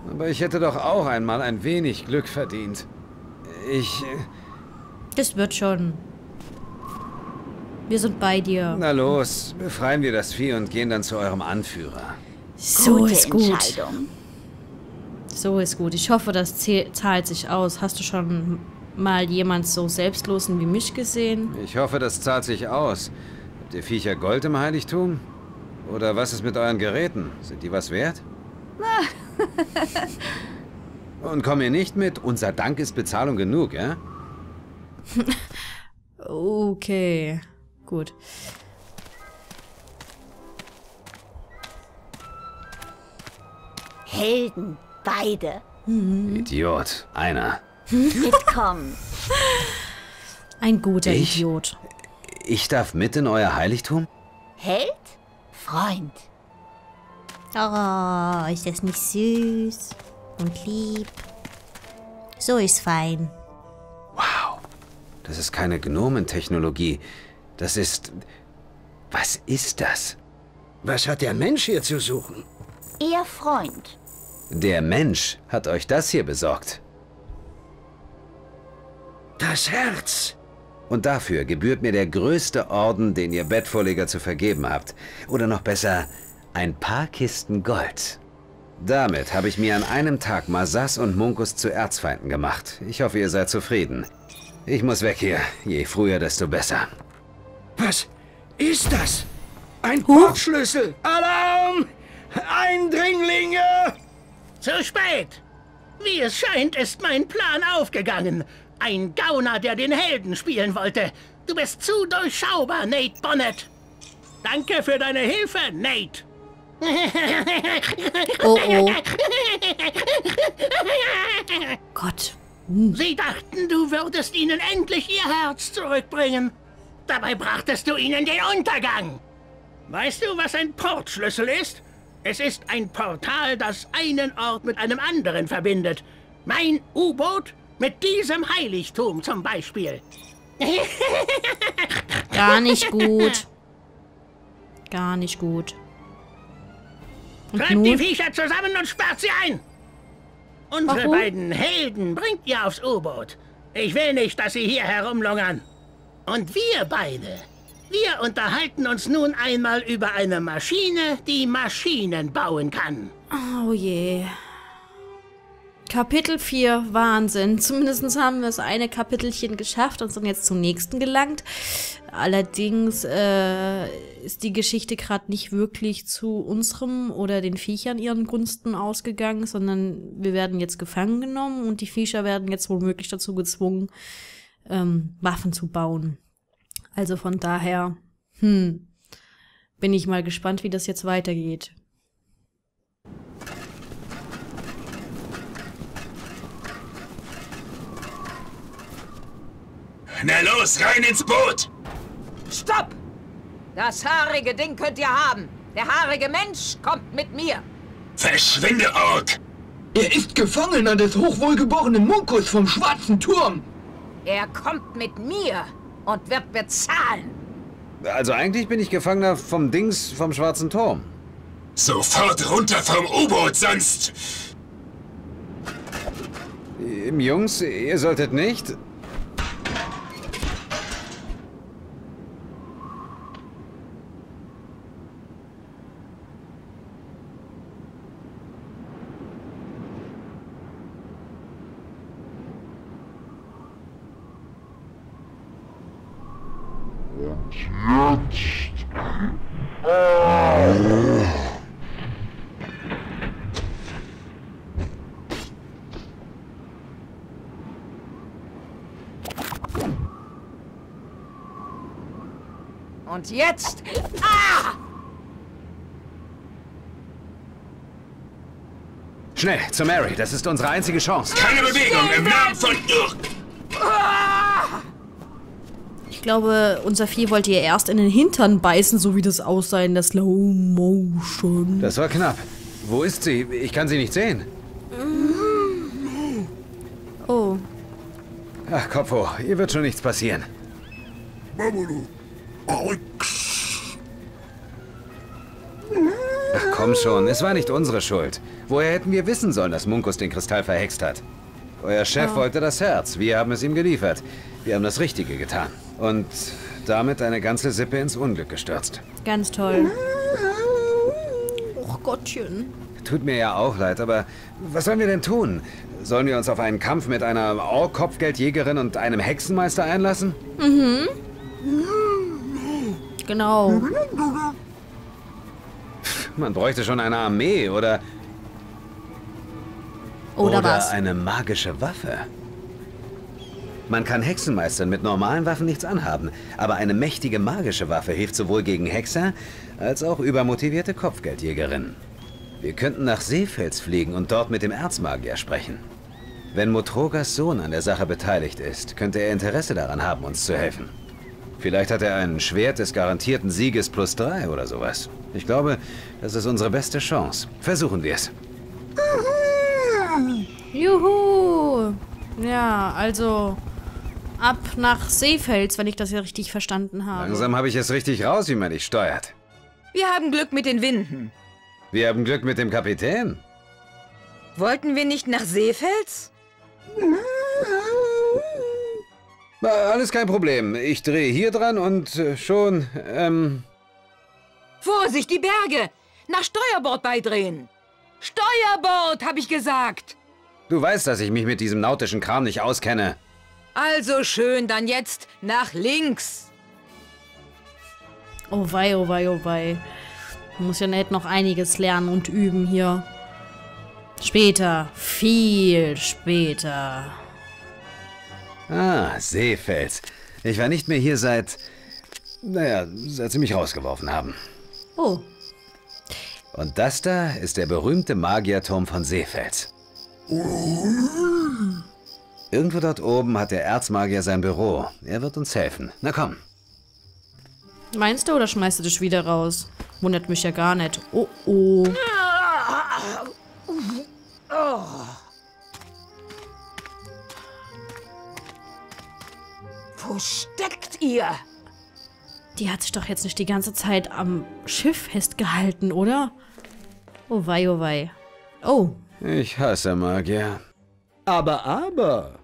Aber ich hätte doch auch einmal ein wenig Glück verdient. Das wird schon. Wir sind bei dir. Na los, befreien wir das Vieh und gehen dann zu eurem Anführer. So Gute ist gut. Entscheidung. So ist gut. Ich hoffe, das zahlt sich aus. Hast du schon mal jemand so Selbstlosen wie mich gesehen? Ich hoffe, das zahlt sich aus. Habt ihr Viecher Gold im Heiligtum? Oder was ist mit euren Geräten? Sind die was wert? Und komm ihr nicht mit? Unser Dank ist Bezahlung genug, ja? Okay. Gut. Helden, beide. Idiot, einer. Mitkommen. Ein guter Ich? Idiot. Ich darf mit in euer Heiligtum? Held? Freund. Oh, ist das nicht süß und lieb? So ist fein. Wow. Das ist keine Gnomentechnologie. Das ist... Was ist das? Was hat der Mensch hier zu suchen? Ihr Freund. Der Mensch hat euch das hier besorgt. Das Herz. Und dafür gebührt mir der größte Orden, den ihr Bettvorleger zu vergeben habt. Oder noch besser, ein paar Kisten Gold. Damit habe ich mir an einem Tag Masas und Munkus zu Erzfeinden gemacht. Ich hoffe, ihr seid zufrieden. Ich muss weg hier. Je früher, desto besser. Was ist das? Ein Portschlüssel. Alarm! Eindringlinge! Zu spät! Wie es scheint, ist mein Plan aufgegangen. Ein Gauner, der den Helden spielen wollte. Du bist zu durchschaubar, Nate Bonnet. Danke für deine Hilfe, Nate. Oh oh. Gott. Sie dachten, du würdest ihnen endlich ihr Herz zurückbringen. Dabei brachtest du ihnen den Untergang. Weißt du, was ein Portschlüssel ist? Es ist ein Portal, das einen Ort mit einem anderen verbindet. Mein U-Boot mit diesem Heiligtum zum Beispiel. Gar nicht gut. Gar nicht gut. Und Treibt die nun? Viecher zusammen und sperrt sie ein. Unsere Warum? beiden Helden bringt ihr aufs U-Boot. Ich will nicht, dass sie hier herumlungern. Und wir beide, wir unterhalten uns nun einmal über eine Maschine, die Maschinen bauen kann. Oh je. Kapitel 4, Wahnsinn. Zumindest haben wir das eine Kapitelchen geschafft und sind jetzt zum nächsten gelangt. Allerdings ist die Geschichte gerade nicht wirklich zu unserem oder den Viechern ihren Gunsten ausgegangen, sondern wir werden jetzt gefangen genommen und die Viecher werden jetzt womöglich dazu gezwungen, Waffen zu bauen. Also von daher, bin ich mal gespannt, wie das jetzt weitergeht. Na los, rein ins Boot! Stopp! Das haarige Ding könnt ihr haben. Der haarige Mensch kommt mit mir. Verschwinde, Ork! Er ist Gefangener des hochwohlgeborenen Munkus vom Schwarzen Turm. Er kommt mit mir und wird bezahlen. Also eigentlich bin ich Gefangener vom Dings vom Schwarzen Turm. Sofort runter vom U-Boot, sonst... Jungs, ihr solltet nicht... Und jetzt... Ah! Schnell, zu Mary, das ist unsere einzige Chance. Keine Bewegung im Namen von... Ich glaube, unser Vieh wollte ihr erst in den Hintern beißen, so wie das aussah in der Slow Motion. Das war knapp. Wo ist sie? Ich kann sie nicht sehen. Oh. Ach, Kopf hoch. Ihr wird schon nichts passieren. Ach, komm. komm schon, es war nicht unsere Schuld. Woher hätten wir wissen sollen, dass Munkus den Kristall verhext hat? Euer Chef wollte das Herz, wir haben es ihm geliefert. Wir haben das Richtige getan. Und damit eine ganze Sippe ins Unglück gestürzt. Ganz toll. Och Gottchen. Tut mir ja auch leid, aber was sollen wir denn tun? Sollen wir uns auf einen Kampf mit einer Ork-Kopfgeldjägerin und einem Hexenmeister einlassen? Genau. Man bräuchte schon eine Armee oder Oder was? eine magische Waffe. Man kann Hexenmeistern mit normalen Waffen nichts anhaben, aber eine mächtige magische Waffe hilft sowohl gegen Hexer als auch übermotivierte Kopfgeldjägerinnen. Wir könnten nach Seefels fliegen und dort mit dem Erzmagier sprechen. Wenn Motrogas Sohn an der Sache beteiligt ist, könnte er Interesse daran haben, uns zu helfen. Vielleicht hat er ein Schwert des garantierten Sieges +3 oder sowas. Ich glaube, das ist unsere beste Chance. Versuchen wir es. Juhu! Ja, also ab nach Seefels, wenn ich das ja richtig verstanden habe. Langsam habe ich es richtig raus, wie man dich steuert. Wir haben Glück mit den Winden. Wir haben Glück mit dem Kapitän. Wollten wir nicht nach Seefels? Alles kein Problem. Ich drehe hier dran und schon, Vorsicht, die Berge! Nach Steuerbord beidrehen! Steuerbord, habe ich gesagt! Du weißt, dass ich mich mit diesem nautischen Kram nicht auskenne. Also schön, dann jetzt nach links! Oh wei, oh wei, oh wei. Man muss ja nicht noch einiges lernen und üben hier. Später. Viel später. Ah, Seefels. Ich war nicht mehr hier seit sie mich rausgeworfen haben. Oh. Und das da ist der berühmte Magierturm von Seefels. Irgendwo dort oben hat der Erzmagier sein Büro. Er wird uns helfen. Na komm. Meinst du, oder schmeißt du dich wieder raus? Wundert mich ja gar nicht. Oh, oh. Wo steckt ihr? Die hat sich doch jetzt nicht die ganze Zeit am Schiff festgehalten, oder? Oh wei, oh wei. Oh. Ich hasse Magier. Aber.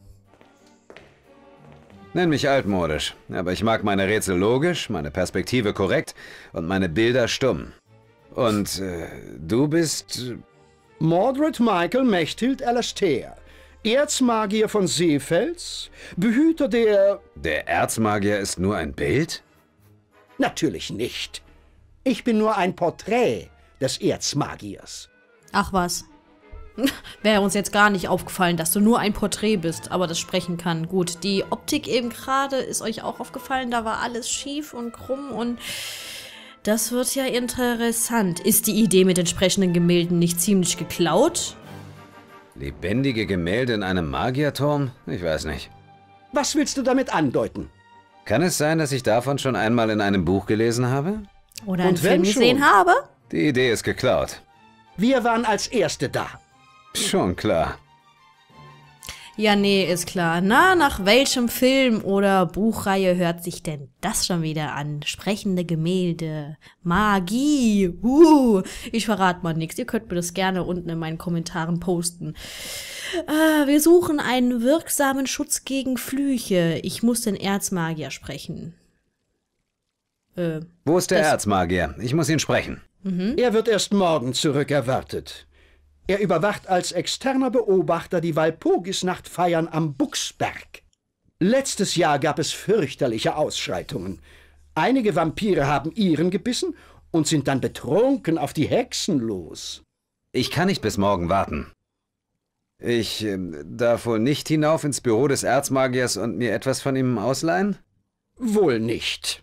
Nenn mich altmodisch, aber ich mag meine Rätsel logisch, meine Perspektive korrekt und meine Bilder stumm. Und du bist... Mordred Michael Mechthild Alastair, Erzmagier von Seefels, Behüter der... Der Erzmagier ist nur ein Bild? Natürlich nicht. Ich bin nur ein Porträt des Erzmagiers. Ach was. Wäre uns jetzt gar nicht aufgefallen, dass du nur ein Porträt bist, aber das sprechen kann. Gut, die Optik eben gerade ist euch auch aufgefallen, da war alles schief und krumm und das wird ja interessant. Ist die Idee mit entsprechenden Gemälden nicht ziemlich geklaut? Lebendige Gemälde in einem Magierturm? Ich weiß nicht. Was willst du damit andeuten? Kann es sein, dass ich davon schon einmal in einem Buch gelesen habe? Oder einen Und wenn Film gesehen schon. habe? Die Idee ist geklaut. Wir waren als Erste da. Schon klar. Ja, nee, ist klar. Na, nach welchem Film oder Buchreihe hört sich denn das schon wieder an? Sprechende Gemälde, Magie, ich verrate mal nichts. Ihr könnt mir das gerne unten in meinen Kommentaren posten. Wir suchen einen wirksamen Schutz gegen Flüche. Ich muss den Erzmagier sprechen. Wo ist der Erzmagier? Ich muss ihn sprechen. Er wird erst morgen zurückerwartet. Er überwacht als externer Beobachter die Walpurgisnachtfeiern am Buchsberg. Letztes Jahr gab es fürchterliche Ausschreitungen. Einige Vampire haben ihren gebissen und sind dann betrunken auf die Hexen los. Ich kann nicht bis morgen warten. Ich darf wohl nicht hinauf ins Büro des Erzmagiers und mir etwas von ihm ausleihen? Wohl nicht.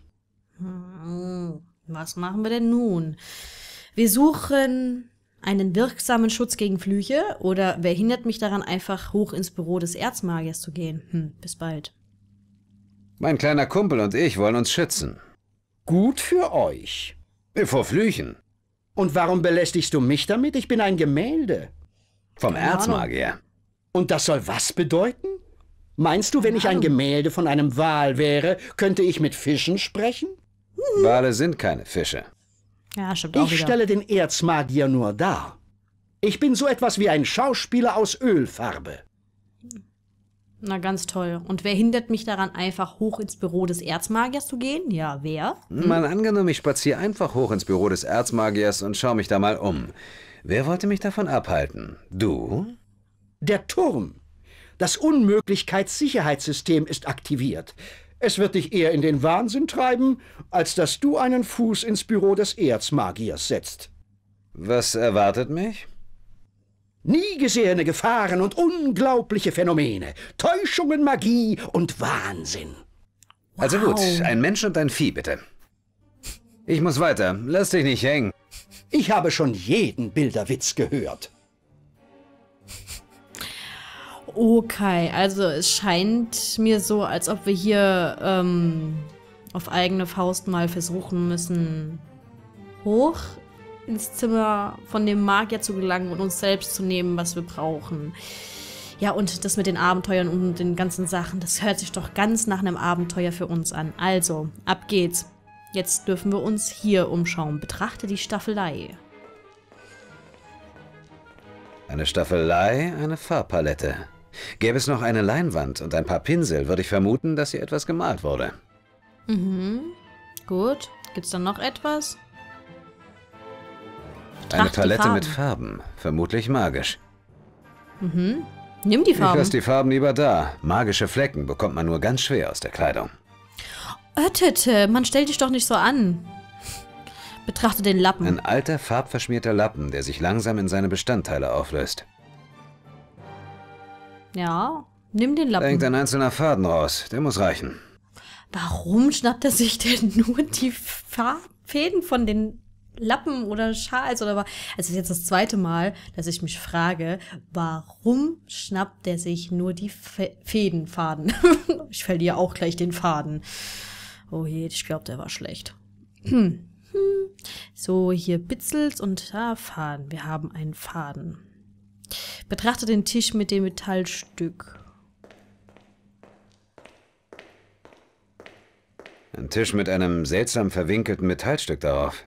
Was machen wir denn nun? Wir suchen einen wirksamen Schutz gegen Flüche oder wer hindert mich daran, einfach hoch ins Büro des Erzmagiers zu gehen? Bis bald. Mein kleiner Kumpel und ich wollen uns schützen. Gut für euch. Vor Flüchen. Und warum belästigst du mich damit? Ich bin ein Gemälde. Vom Keine Erzmagier. Und das soll was bedeuten? Meinst du, wenn ich ein Gemälde von einem Wal wäre, könnte ich mit Fischen sprechen? Wale sind keine Fische. Ja, stimmt auch Ich wieder. stelle den Erzmagier nur dar. Ich bin so etwas wie ein Schauspieler aus Ölfarbe. Na, ganz toll. Und wer hindert mich daran, einfach hoch ins Büro des Erzmagiers zu gehen? Ja, wer? Mal angenommen, ich spaziere einfach hoch ins Büro des Erzmagiers und schaue mich da mal um. Wer wollte mich davon abhalten? Du? Der Turm. Das Unmöglichkeitssicherheitssystem ist aktiviert. Es wird dich eher in den Wahnsinn treiben, als dass du einen Fuß ins Büro des Erzmagiers setzt. Was erwartet mich? Nie gesehene Gefahren und unglaubliche Phänomene, Täuschungen, Magie und Wahnsinn. Also gut, ein Mensch und ein Vieh, bitte. Ich muss weiter. Lass dich nicht hängen. Ich habe schon jeden Bilderwitz gehört. Okay, also es scheint mir so, als ob wir hier auf eigene Faust mal versuchen müssen, hoch ins Zimmer von dem Magier zu gelangen und uns selbst zu nehmen, was wir brauchen. Ja, und das mit den Abenteuern und den ganzen Sachen, das hört sich doch ganz nach einem Abenteuer für uns an. Also, ab geht's. Jetzt dürfen wir uns hier umschauen. Betrachte die Staffelei. Eine Staffelei, eine Farbpalette. Gäbe es noch eine Leinwand und ein paar Pinsel, würde ich vermuten, dass hier etwas gemalt wurde. Gut. Gibt's dann noch etwas? Eine Betrachte die Palette Farben. mit Farben, vermutlich magisch. Nimm die Ich Farben. lasse die Farben lieber da. Magische Flecken bekommt man nur ganz schwer aus der Kleidung. Öttete, man stellt dich doch nicht so an. Betrachte den Lappen. Ein alter, farbverschmierter Lappen, der sich langsam in seine Bestandteile auflöst. Ja, nimm den Da hängt Lappen. ein einzelner Faden raus. Der muss reichen. Warum schnappt er sich denn nur die Fäden von den Lappen oder Schals oder was? Also es ist jetzt das zweite Mal, dass ich mich frage, warum schnappt er sich nur die Faden? Ich verliere auch gleich den Faden. Oh je, ich glaube, der war schlecht. So, hier Bitzels und da Faden. Wir haben einen Faden. Betrachte den Tisch mit dem Metallstück. Ein Tisch mit einem seltsam verwinkelten Metallstück darauf.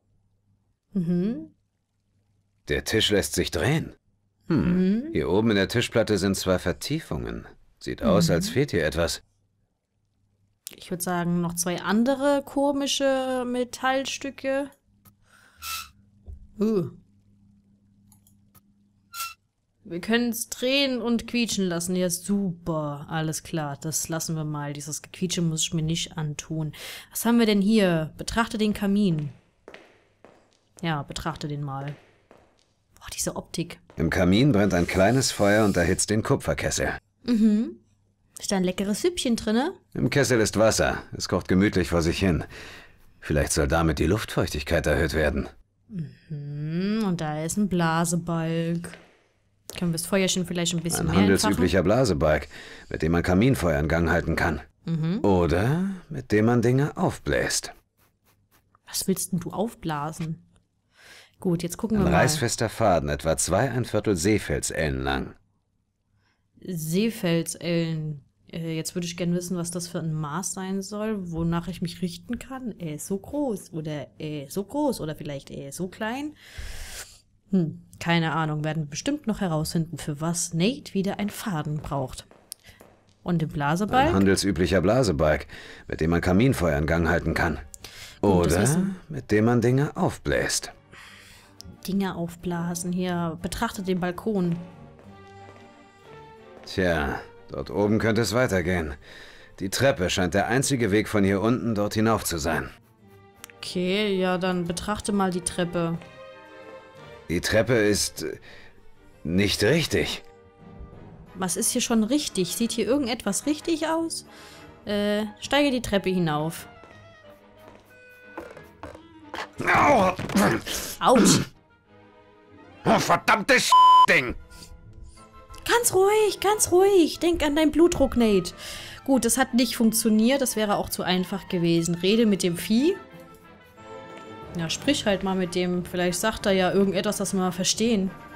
Der Tisch lässt sich drehen. Hier oben in der Tischplatte sind 2 Vertiefungen. Sieht aus, als fehlt hier etwas. Ich würde sagen, noch 2 andere komische Metallstücke. Wir können es drehen und quietschen lassen. Ja, super. Alles klar, das lassen wir mal. Dieses Gequietsche muss ich mir nicht antun. Was haben wir denn hier? Betrachte den Kamin. Ja, betrachte den mal. Boah, diese Optik. Im Kamin brennt ein kleines Feuer und erhitzt den Kupferkessel. Ist da ein leckeres Süppchen drinne? Im Kessel ist Wasser. Es kocht gemütlich vor sich hin. Vielleicht soll damit die Luftfeuchtigkeit erhöht werden. Und da ist ein Blasebalg. Können wir das Feuerchen vielleicht ein bisschen Ein mehr entfachen? handelsüblicher Blasebalg, mit dem man Kaminfeuer in Gang halten kann. Oder mit dem man Dinge aufbläst. Was willst denn du aufblasen? Gut, jetzt gucken wir Ein mal. reißfester Faden, etwa 2¼ Seefeldsellen lang. Seefeldsellen. Jetzt würde ich gerne wissen, was das für ein Maß sein soll, wonach ich mich richten kann. So groß oder so groß oder vielleicht so klein. Keine Ahnung, werden wir bestimmt noch herausfinden, für was Nate wieder einen Faden braucht. Und den Ein Blasebalg? handelsüblicher Blasebalg, mit dem man Kaminfeuer in Gang halten kann. Gut, das Oder wissen- mit dem man Dinge aufbläst. Dinge aufblasen. Hier, betrachte den Balkon. Tja, dort oben könnte es weitergehen. Die Treppe scheint der einzige Weg von hier unten dort hinauf zu sein. Okay, ja, dann betrachte mal die Treppe. Die Treppe ist nicht richtig. Was ist hier schon richtig? Sieht hier irgendetwas richtig aus? Steige die Treppe hinauf. Au! Autsch! Oh, verdammtes Ding! Ganz ruhig. Denk an deinen Blutdruck, Nate. Gut, das hat nicht funktioniert. Das wäre auch zu einfach gewesen. Rede mit dem Vieh. Ja, sprich halt mal mit dem. Vielleicht sagt er ja irgendetwas, das wir mal verstehen.